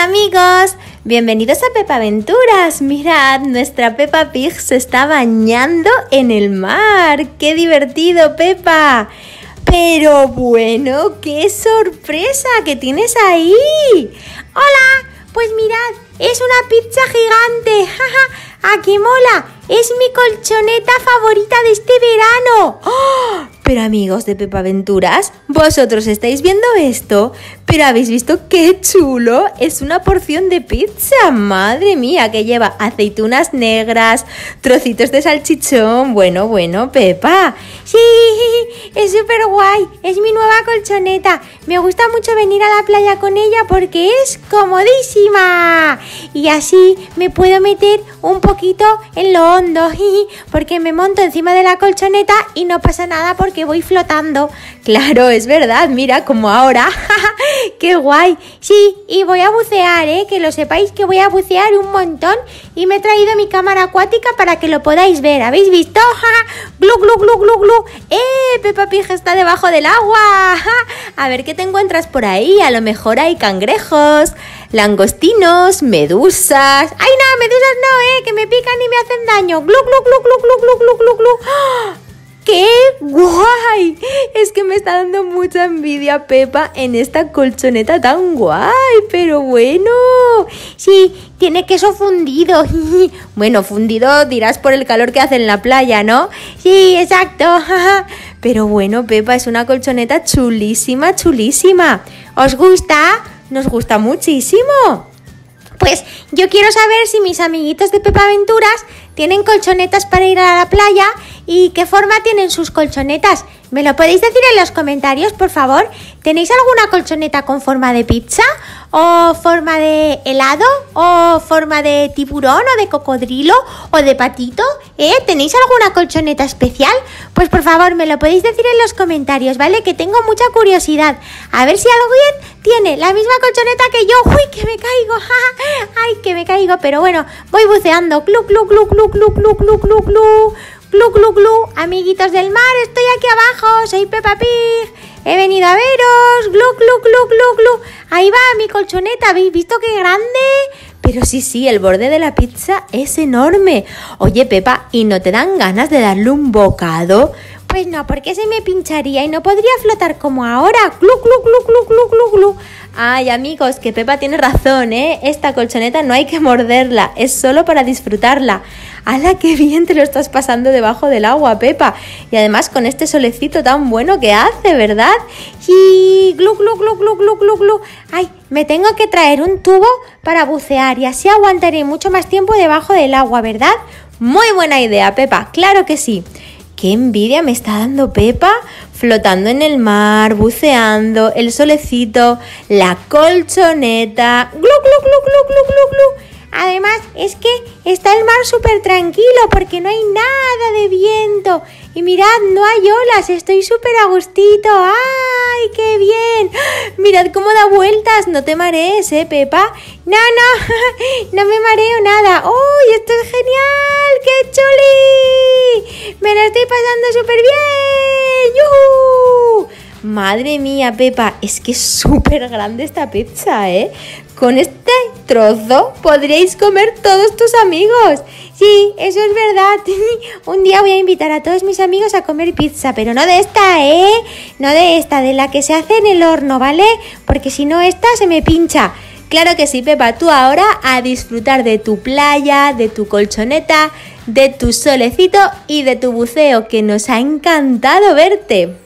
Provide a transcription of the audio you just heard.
Hola amigos, bienvenidos a Pepa Aventuras. Mirad, nuestra Peppa Pig se está bañando en el mar. ¡Qué divertido, Pepa! Pero bueno, ¡qué sorpresa que tienes ahí! ¡Hola! Pues mirad, es una pizza gigante. ¡Ja! ¡Ah, qué mola! Es mi colchoneta favorita de este verano. ¡Oh! Pero amigos de Pepa Aventuras, ¿vosotros estáis viendo esto? ¿Pero habéis visto qué chulo? Es una porción de pizza, madre mía, que lleva aceitunas negras, trocitos de salchichón. Bueno, Pepa. Sí, es súper guay, es mi nueva colchoneta. Me gusta mucho venir a la playa con ella porque es comodísima. Y así me puedo meter un poquito en lo hondo, porque me monto encima de la colchoneta y no pasa nada porque voy flotando. Claro, es verdad, mira, como ahora. ¡Qué guay! Sí, y voy a bucear, que lo sepáis que voy a bucear un montón y me he traído mi cámara acuática para que lo podáis ver. ¿Habéis visto? ¡Glu, glu, glu, glu, glu! Peppa Pig está debajo del agua. A ver qué te encuentras por ahí. A lo mejor hay cangrejos, langostinos, medusas. ¡Ay, no! Medusas no, que me pican y me hacen daño. ¡Glu, glu, glu, glu, glu, glu, glu, glu, glu! ¡Qué guay! Es que me está dando mucha envidia Pepa en esta colchoneta tan guay. Pero bueno, sí, tiene queso fundido. Bueno, fundido dirás por el calor que hace en la playa, ¿no? Sí, exacto. Pero bueno, Pepa, es una colchoneta chulísima, chulísima. ¿Os gusta? Nos gusta muchísimo. Pues yo quiero saber si mis amiguitos de Pepa Aventuras tienen colchonetas para ir a la playa y qué forma tienen sus colchonetas. ¿Me lo podéis decir en los comentarios, por favor? ¿Tenéis alguna colchoneta con forma de pizza? ¿O forma de helado? ¿O forma de tiburón? ¿O de cocodrilo? ¿O de patito? ¿Tenéis alguna colchoneta especial? Pues por favor, me lo podéis decir en los comentarios, ¿vale? Que tengo mucha curiosidad. A ver si alguien tiene la misma colchoneta que yo. ¡Uy, que me caigo! ¡Ay, que me caigo! Pero bueno, voy buceando. ¡Glu, glu, glu, glu, glu, glu, glu, glu, glu! ¡Glu, glu, glu! Amiguitos del mar, estoy aquí abajo. Soy Peppa Pig. He venido a veros. ¡Glu, glu, glu, glu, glu! Ahí va mi colchoneta. ¿Habéis visto qué grande? Pero sí, el borde de la pizza es enorme. Oye, Pepa, ¿y no te dan ganas de darle un bocado? Pues no, porque se me pincharía y no podría flotar como ahora. ¡Glu, glu, glu, glu, glu, glu, glu! Ay, amigos, que Pepa tiene razón, Esta colchoneta no hay que morderla, es solo para disfrutarla. ¡Hala, qué bien te lo estás pasando debajo del agua, Pepa! Y además con este solecito tan bueno que hace, ¿verdad? Y glu, glu, glu, glu, glu, glu, glu. Ay, me tengo que traer un tubo para bucear y así aguantaré mucho más tiempo debajo del agua, ¿verdad? Muy buena idea, Pepa, claro que sí. ¡Qué envidia me está dando Pepa! Flotando en el mar, buceando, el solecito, la colchoneta. ¡Glu, glu, glu, glu, glu, glu, glu! Además, es que está el mar súper tranquilo porque no hay nada de viento. Y mirad, no hay olas, estoy súper a gustito. ¡Ay, qué bien! Mirad cómo da vueltas, no te marees, Pepa. No, no me mareo nada. ¡Uy, esto es genial! ¡Qué chuli! Me lo estoy pasando súper bien. ¡Yuhu! Madre mía, Pepa, es que es súper grande esta pizza, Con este trozo podríais comer todos tus amigos. Sí, eso es verdad. Un día voy a invitar a todos mis amigos a comer pizza, pero no de esta, No de esta, de la que se hace en el horno, ¿vale? Porque si no esta se me pincha. Claro que sí, Pepa, tú ahora a disfrutar de tu playa, de tu colchoneta, de tu solecito y de tu buceo, que nos ha encantado verte.